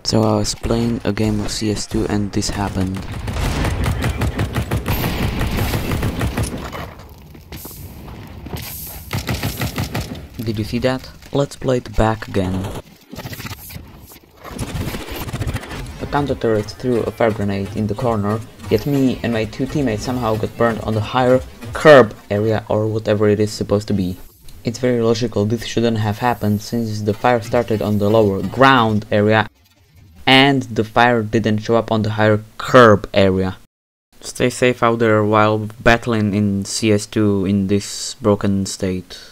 So I was playing a game of CS2 and this happened. Did you see that? Let's play it back again. A counter-turret threw a fire grenade in the corner, yet me and my two teammates somehow got burned on the higher curb area or whatever it is supposed to be. It's very logical this shouldn't have happened since the fire started on the lower ground area and the fire didn't show up on the higher curb area. Stay safe out there while battling in CS2 in this broken state.